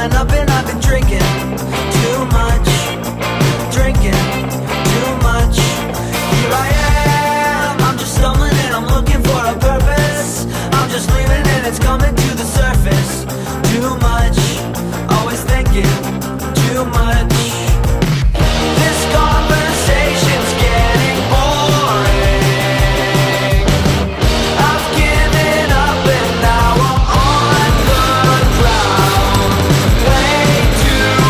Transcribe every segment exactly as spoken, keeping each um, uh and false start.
man up and I've been drinking too much, drinking too much. Here I am, I'm just stumbling and I'm looking for a purpose. I'm just leaving and it's coming to the surface. Too much, always thinking too much. This conversation's getting boring. I've given up and now I'm on the ground. Way too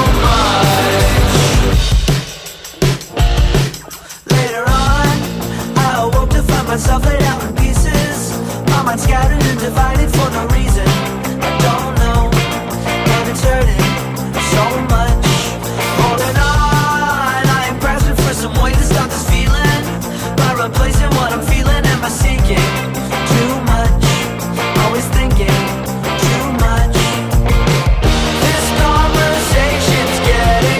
much. Later on, I awoke to find myself laid out in pieces. My mind scattered and divided for no reason. I don't know, and it's hurting so much. Holding on, I am grasping for some way to stop this feeling by replacing what I'm feeling and by seeking too much, always thinking too much. This conversation's getting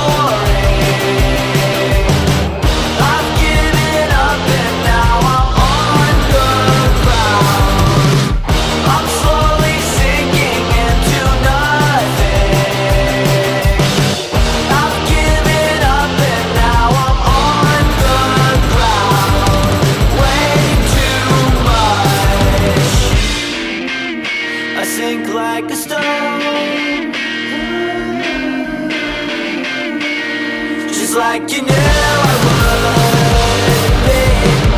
boring. I've given up and now I'm on the ground. I'm slowly sinking into nothing. I've given up and now I'm on the ground. Way too much. I sink like a stone, just like you knew I would be.